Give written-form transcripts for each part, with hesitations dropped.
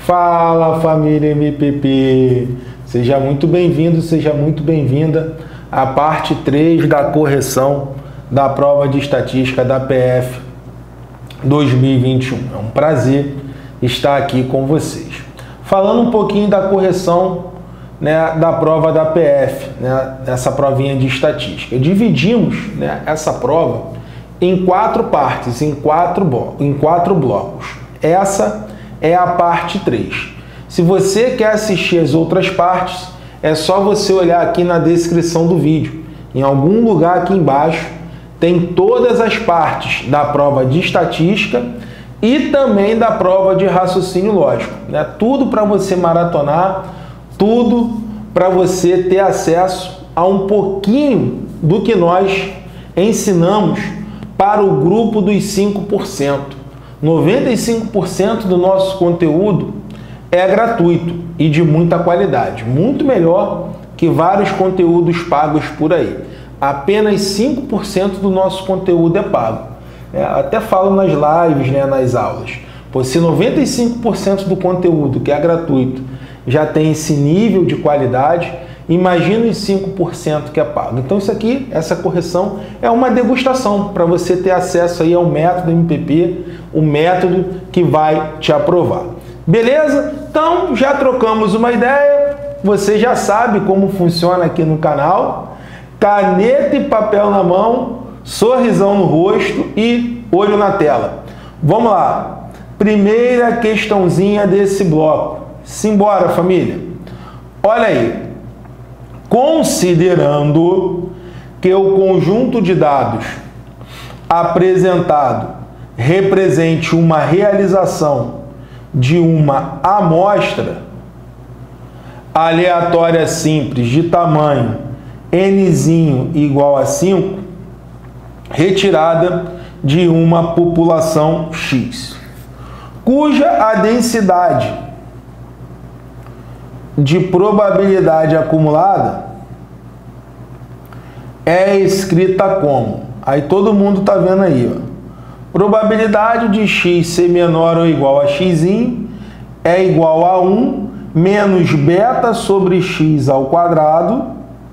Fala, família MPP! Seja muito bem-vindo, seja muito bem-vinda à parte 3 da correção da prova de estatística da PF 2021. É um prazer estar aqui com vocês. Falando um pouquinho da correção, da prova da PF, essa provinha de estatística. Dividimos, essa prova em 4 partes, em quatro blocos. Essa é a parte 3. Se você quer assistir as outras partes, é só você olhar aqui na descrição do vídeo. Em algum lugar aqui embaixo tem todas as partes da prova de estatística e também da prova de raciocínio lógico. Tudo para você maratonar, tudo para você ter acesso a um pouquinho do que nós ensinamos para o grupo dos 5%. 95% do nosso conteúdo é gratuito e de muita qualidade, muito melhor que vários conteúdos pagos por aí. Apenas 5% do nosso conteúdo é pago. Até falo nas lives, nas aulas. Se 95% do conteúdo que é gratuito já tem esse nível de qualidade, imagina os 5% que é pago. Então isso aqui, essa correção, é uma degustação para você ter acesso aí ao método MPP, o método que vai te aprovar. Beleza? Então já trocamos uma ideia, você já sabe como funciona aqui no canal. Caneta e papel na mão, sorrisão no rosto e olho na tela. Vamos lá. Primeira questãozinha desse bloco. Simbora, família. Olha aí. Considerando que o conjunto de dados apresentado represente uma realização de uma amostra aleatória simples de tamanho nzinho igual a 5, retirada de uma população X, cuja a densidade de probabilidade acumulada é escrita como, aí todo mundo está vendo aí, probabilidade de x ser menor ou igual a x é igual a 1 menos beta sobre x ao quadrado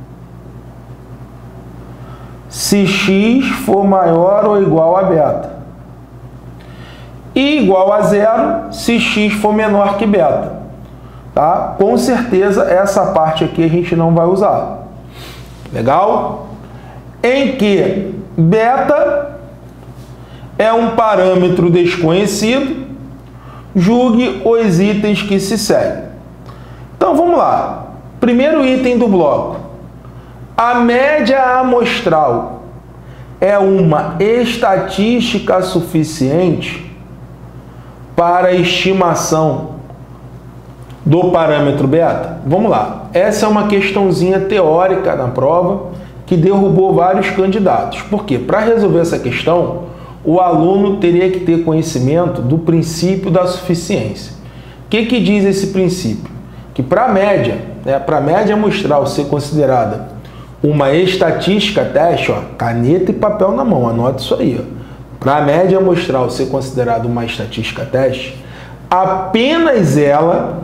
se x for maior ou igual a beta. E igual a 0 se x for menor que beta. Tá? Com certeza essa parte aqui a gente não vai usar. Legal? Em que beta é um parâmetro desconhecido, julgue os itens que se seguem. Então vamos lá. Primeiro item do bloco. A média amostral é uma estatística suficiente para a estimação do parâmetro beta? Vamos lá. Essa é uma questãozinha teórica na prova que derrubou vários candidatos. Por quê? Para resolver essa questão, o aluno teria que ter conhecimento do princípio da suficiência. O que diz esse princípio? Que para a média amostral ser considerada uma estatística teste, caneta e papel na mão, anote isso aí. Para a média amostral ser considerada uma estatística teste, apenas ela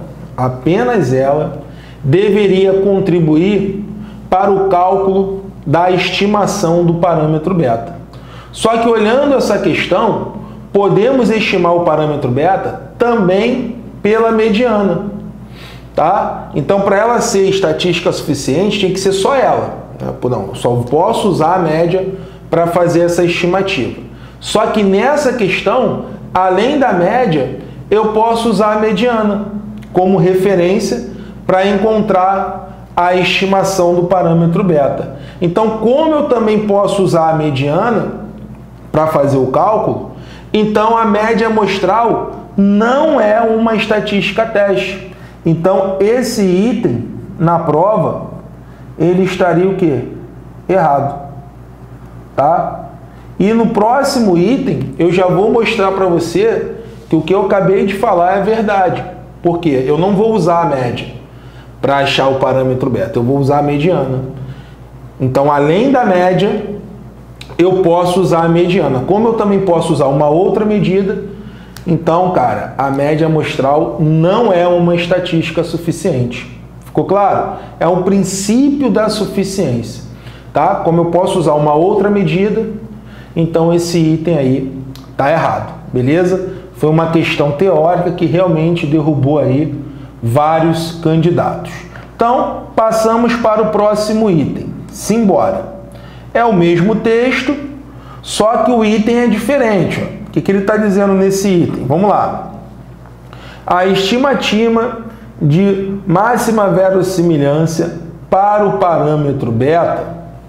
deveria contribuir para o cálculo da estimação do parâmetro beta. Só que olhando essa questão, podemos estimar o parâmetro beta também pela mediana. Tá? Então, para ela ser estatística suficiente, tinha que ser só ela. Não, só posso usar a média para fazer essa estimativa. Só que nessa questão, além da média, eu posso usar a mediana como referência para encontrar a estimação do parâmetro beta. Então, como eu também posso usar a mediana para fazer o cálculo, então a média amostral não é uma estatística teste. Então, esse item na prova, ele estaria o quê? Errado. Tá? E no próximo item, eu já vou mostrar para você que o que eu acabei de falar é verdade. Por quê? Eu não vou usar a média para achar o parâmetro beta, eu vou usar a mediana. Então, além da média, eu posso usar a mediana. Como eu também posso usar uma outra medida, Então, cara, a média amostral não é uma estatística suficiente. Ficou claro? É um princípio da suficiência, tá? Como eu posso usar uma outra medida, então esse item aí tá errado, beleza? Foi uma questão teórica que realmente derrubou aí vários candidatos. Então, passamos para o próximo item. Simbora. É o mesmo texto, só que o item é diferente. Ó. O que ele está dizendo nesse item? Vamos lá. A estimativa de máxima verossimilhança para o parâmetro beta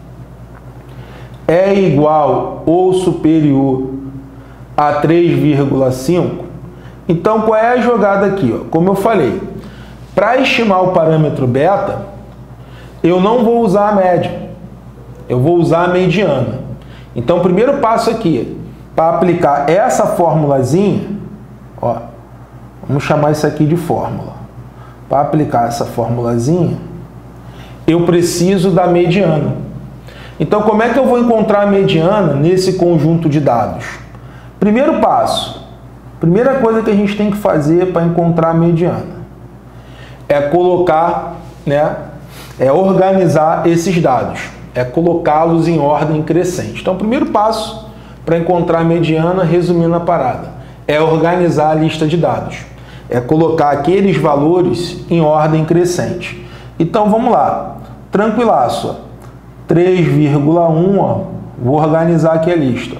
é igual ou superior a 3,5. Então, qual é a jogada aqui? Ó? Como eu falei, para estimar o parâmetro beta, eu não vou usar a média, eu vou usar a mediana. Então, o primeiro passo aqui, para aplicar essa formulazinha, ó, vamos chamar isso aqui de fórmula. Para aplicar essa formulazinha, eu preciso da mediana. Então, como é que eu vou encontrar a mediana nesse conjunto de dados? Primeiro passo, primeira coisa que a gente tem que fazer para encontrar a mediana é colocar, né, é organizar esses dados, é colocá-los em ordem crescente. Então, o primeiro passo para encontrar a mediana, resumindo a parada, é organizar a lista de dados, é colocar aqueles valores em ordem crescente. Então, vamos lá, tranquilaço, 3,1, ó, vou organizar aqui a lista.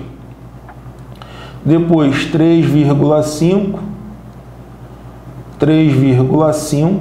Depois 3,5, 3,5,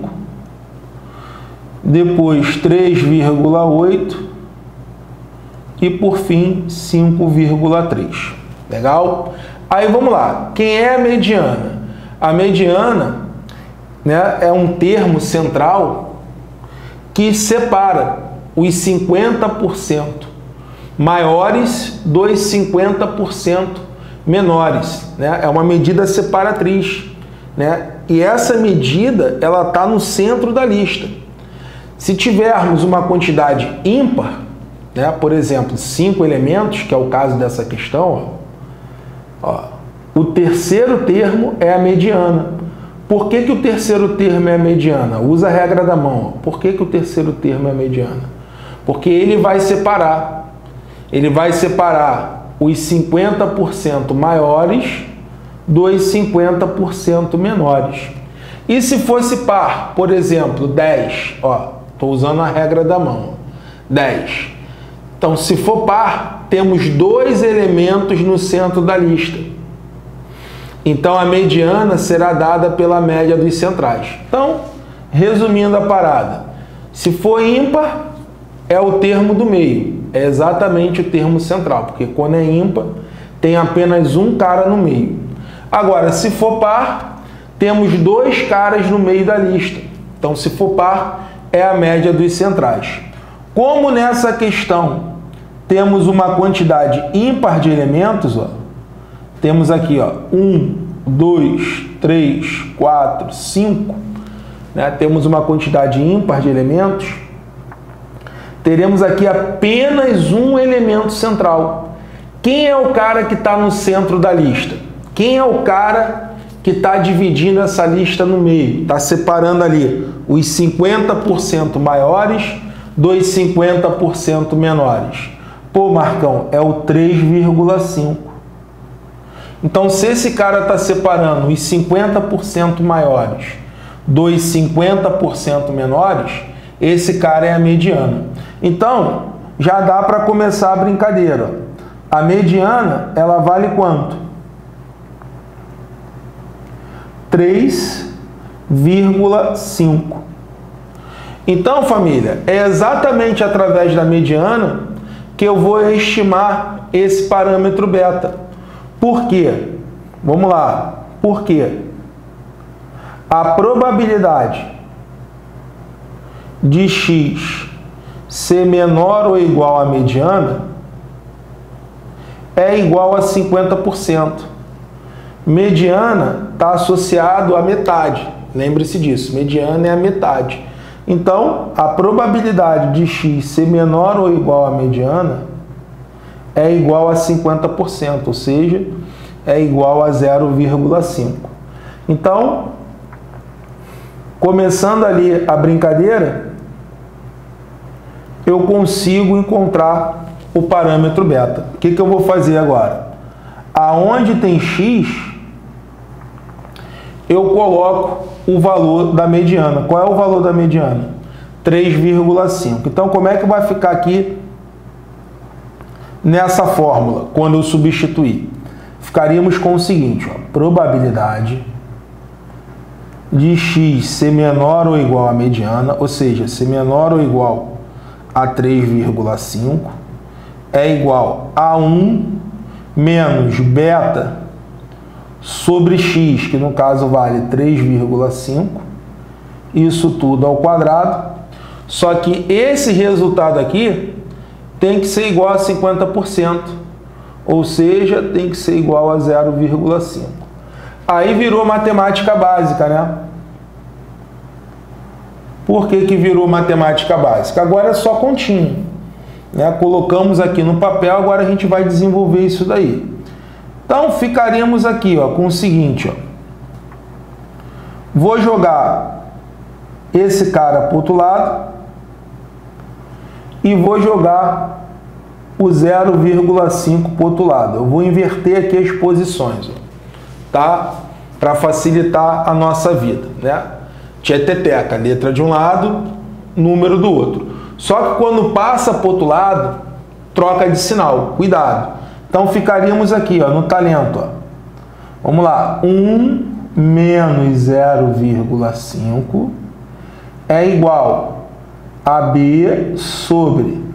depois 3,8 e por fim 5,3. Legal? Aí vamos lá. Quem é a mediana? A mediana, né, é um termo central que separa os 50% maiores dos 50% menores, né? É uma medida separatriz, né? E essa medida, ela está no centro da lista. Se tivermos uma quantidade ímpar, né? Por exemplo, 5 elementos, que é o caso dessa questão, ó, o terceiro termo é a mediana. Por que o terceiro termo é a mediana? Usa a regra da mão. Ó. Por que o terceiro termo é a mediana? Porque ele vai separar os 50% maiores dos 50% menores. E se fosse par, por exemplo, 10, ó, estou usando a regra da mão, 10. Então, se for par, temos 2 elementos no centro da lista. Então, a mediana será dada pela média dos centrais. Então, resumindo a parada, se for ímpar, é o termo do meio, é exatamente o termo central, porque quando é ímpar, tem apenas um cara no meio. Agora, se for par, temos 2 caras no meio da lista. Então, se for par, é a média dos centrais. Como nessa questão temos uma quantidade ímpar de elementos, ó, temos aqui, ó, 1, 2, 3, 4, 5, né? Temos uma quantidade ímpar de elementos, teremos aqui apenas um elemento central. Quem é o cara que está no centro da lista? Quem é o cara que está dividindo essa lista no meio? Está separando ali os 50% maiores dos 50% menores. Pô, Marcão, é o 3,5. Então, se esse cara está separando os 50% maiores dos 50% menores, esse cara é a mediana. Então, já dá para começar a brincadeira. A mediana, ela vale quanto? 3,5. Então, família, é exatamente através da mediana que eu vou estimar esse parâmetro beta. Por quê? Vamos lá. Por quê? A probabilidade de x ser menor ou igual à mediana é igual a 50%. Mediana está associado à metade. Lembre-se disso, mediana é a metade. Então, a probabilidade de x ser menor ou igual à mediana é igual a 50%, ou seja, é igual a 0,5. Então, começando ali a brincadeira, eu consigo encontrar o parâmetro beta. O que eu vou fazer agora? Aonde tem x, eu coloco o valor da mediana. Qual é o valor da mediana? 3,5. Então, como é que vai ficar aqui nessa fórmula, quando eu substituir? Ficaríamos com o seguinte, ó, probabilidade de x ser menor ou igual à mediana, ou seja, ser menor ou igual a 3,5, é igual a 1 menos beta sobre x, que no caso vale 3,5, isso tudo ao quadrado, só que esse resultado aqui tem que ser igual a 50%, ou seja, tem que ser igual a 0,5. Aí virou matemática básica, né? Por que que virou matemática básica? Agora é só continha, né? Colocamos aqui no papel, agora a gente vai desenvolver isso daí. Então, ficaríamos aqui, ó, com o seguinte, ó. Vou jogar esse cara para o outro lado e vou jogar o 0,5 para o outro lado. Eu vou inverter aqui as posições, ó, tá? Para facilitar a nossa vida, né? Tieteteca, letra de um lado, número do outro. Só que quando passa para o outro lado, troca de sinal. Cuidado. Então, ficaríamos aqui, ó, no talento. Ó. Vamos lá. 1 menos 0,5 é igual a B sobre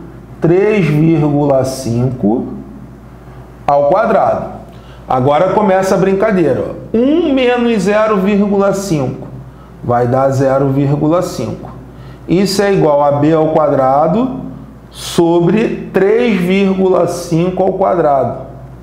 3,5 ao quadrado. Agora começa a brincadeira. Ó. 1 menos 0,5 vai dar 0,5. Isso é igual a B ao quadrado sobre 3,5 ao quadrado.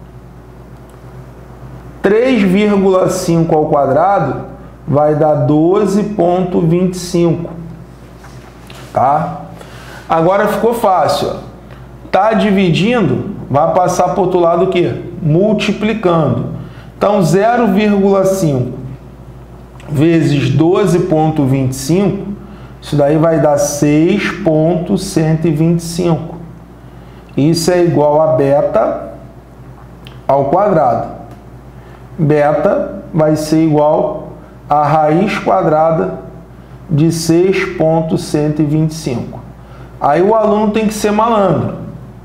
3,5 ao quadrado vai dar 12,25. Tá? Agora ficou fácil. Ó. Tá dividindo, vai passar para o outro lado o quê? Multiplicando. Então, 0,5 vezes 12,25, isso daí vai dar 6,125. Isso é igual a beta ao quadrado. Beta vai ser igual a raiz quadrada de 6,125. Aí o aluno tem que ser malandro.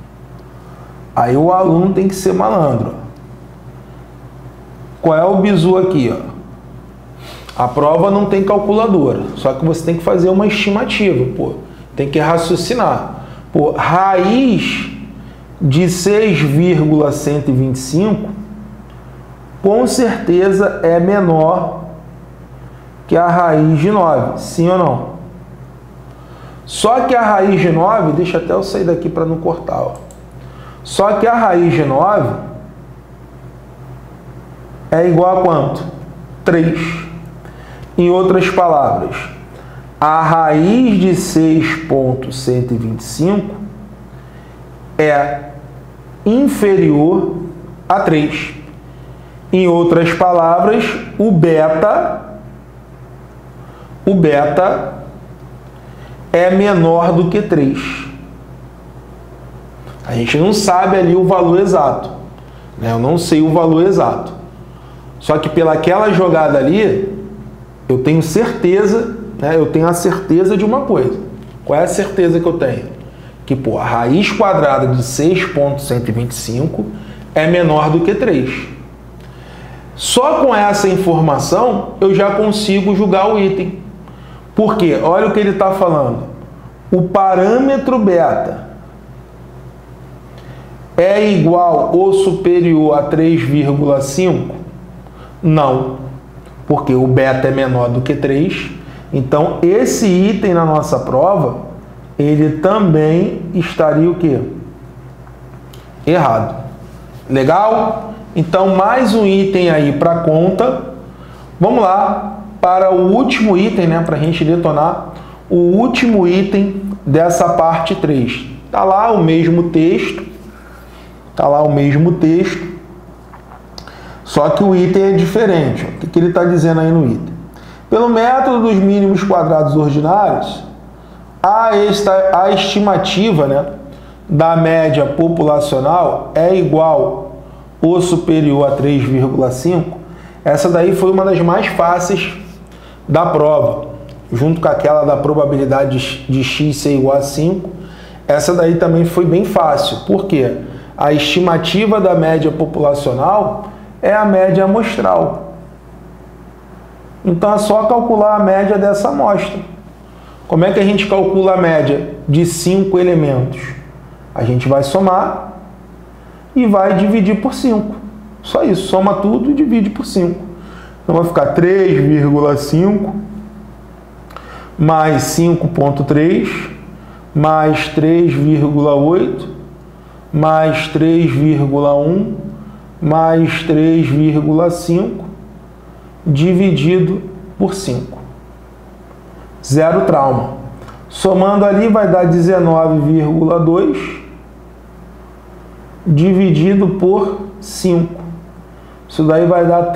Qual é o bizu aqui, ó? A prova não tem calculadora, só que você tem que fazer uma estimativa, pô. Tem que raciocinar. Pô, raiz de 6,125 com certeza é menor que a raiz de 9, sim ou não? Só que a raiz de 9, deixa até eu sair daqui para não cortar, ó. Só que a raiz de 9 é igual a quanto? 3. Em outras palavras, a raiz de 6,125 é inferior a 3. Em outras palavras, o beta é menor do que 3. A gente não sabe ali o valor exato, né? Eu não sei o valor exato. Só que pelaquela jogada ali, eu tenho certeza, né? Eu tenho a certeza de uma coisa. Qual é a certeza que eu tenho? Que, pô, a raiz quadrada de 6,125 é menor do que 3. Só com essa informação, eu já consigo julgar o item. Por quê? Olha o que ele está falando. O parâmetro beta é igual ou superior a 3,5? Não. Porque o beta é menor do que 3. Então, esse item na nossa prova, ele também estaria o quê? Errado. Legal? Então, mais um item aí para conta. Vamos lá para o último item, né? Para a gente detonar. O último item dessa parte 3. Está lá o mesmo texto. Só que o item é diferente. O que ele está dizendo aí no item? Pelo método dos mínimos quadrados ordinários, a estimativa, né, da média populacional é igual ou superior a 3,5. Essa daí foi uma das mais fáceis da prova, junto com aquela da probabilidade de x ser igual a 5. Essa daí também foi bem fácil. Por quê? A estimativa da média populacional é a média amostral. Então é só calcular a média dessa amostra. Como é que a gente calcula a média de 5 elementos? A gente vai somar e vai dividir por 5. Só isso, soma tudo e divide por 5. Então vai ficar 3,5 mais 5,3 mais 3,8 mais 3,1 mais 3,5 dividido por 5. Zero trauma. Somando ali vai dar 19,2 dividido por 5. Isso daí vai dar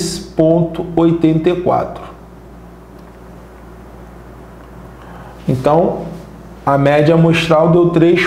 3,84. Então, a média amostral deu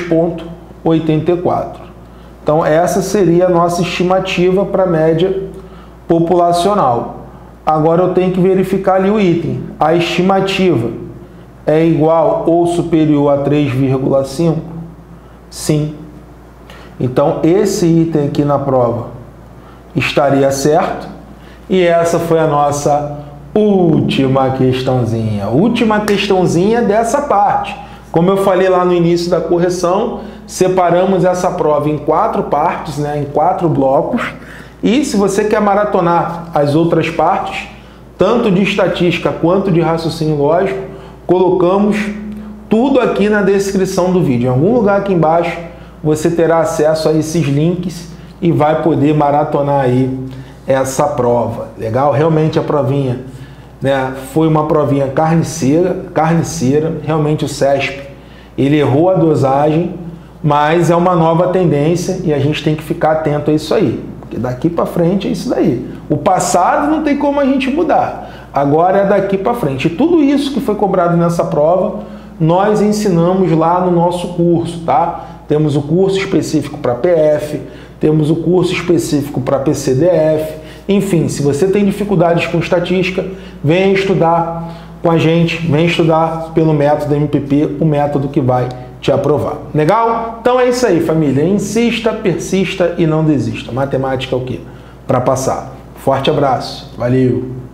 3,84. Então, essa seria a nossa estimativa para a média populacional. Agora eu tenho que verificar ali o item. A estimativa é igual ou superior a 3,5? Sim. Então, esse item aqui na prova estaria certo. E essa foi a nossa última questãozinha. Última questãozinha dessa parte. Como eu falei lá no início da correção, separamos essa prova em 4 partes, né, em 4 blocos. E se você quer maratonar as outras partes, tanto de estatística quanto de raciocínio lógico, colocamos tudo aqui na descrição do vídeo. Em algum lugar aqui embaixo você terá acesso a esses links e vai poder maratonar aí essa prova. Legal? Realmente a provinha, né, foi uma provinha carniceira. Realmente o CESP, ele errou a dosagem, mas é uma nova tendência e a gente tem que ficar atento a isso aí. Porque daqui para frente é isso daí. O passado não tem como a gente mudar. Agora é daqui para frente. E tudo isso que foi cobrado nessa prova, nós ensinamos lá no nosso curso, tá? Temos o curso específico para PF, temos o curso específico para PCDF. Enfim, se você tem dificuldades com estatística, venha estudar com a gente, venha estudar pelo método MPP, o método que vai te aprovar. Legal? Então é isso aí, família. Insista, persista e não desista. Matemática é o quê? Para passar. Forte abraço. Valeu!